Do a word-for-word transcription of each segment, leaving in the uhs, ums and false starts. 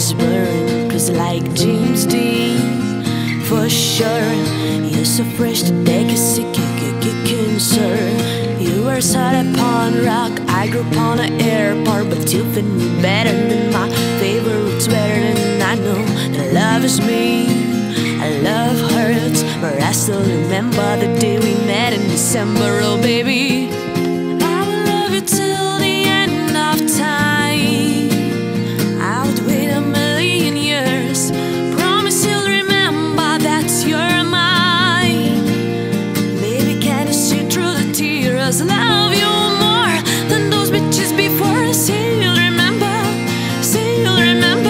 is burned, cause like James Dean, for sure. You're so fresh to take a sick concern. You were set upon rock, I grew up on an airport, but you fit me better than my favorites, better than I know that love is me. I love hurts, but I still remember the day we met in December. Oh baby, I will love you till the end of time. I would wait a million years, promise you'll remember that you're mine. Baby, can you see through the tears? Love you more than those bitches before. Say you'll remember, say you'll remember.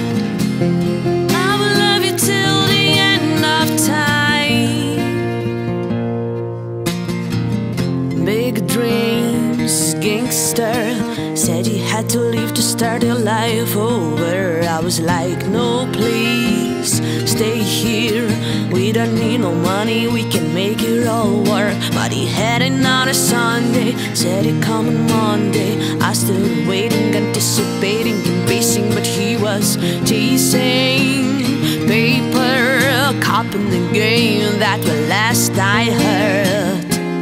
Big dreams, gangster, said you had to leave to start your life over. I was like, no please, stay here. We don't need no money, we can make it all work. But he had another Sunday, said he'd come on Monday. I stood waiting, anticipating and pacing, but he was chasing paper, cop in the game. That was last I heard.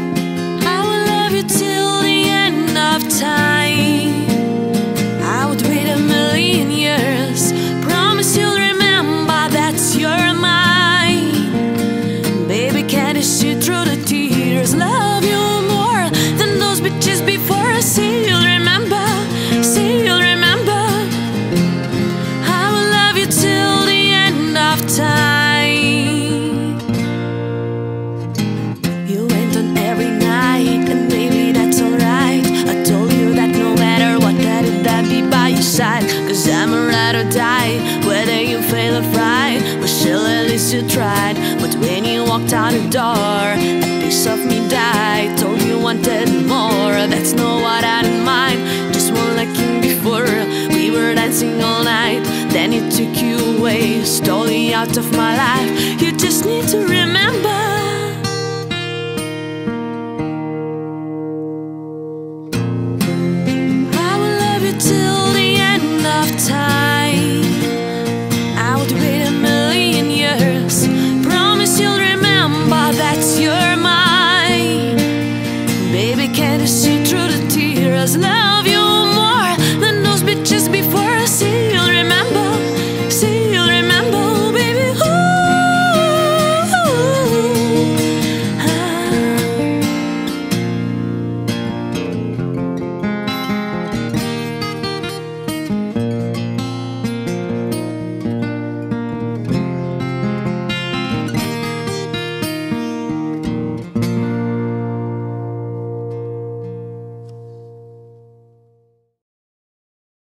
Till the end of time, I would wait a million years, promise you'll remember that you're mine. Baby, can you see through the tears? Love you more than those bitches before. Say you'll remember, say you'll remember. I will love you till the end of time. You went on every night, and cause I'm a ride or die, whether you fail or fry. Well, still at least you tried. But when you walked out the door, a piece of me died. Told you wanted more, that's not what I had in mind. Just one like you before, we were dancing all night. Then you took you away, stole you out of my life. You just need to realize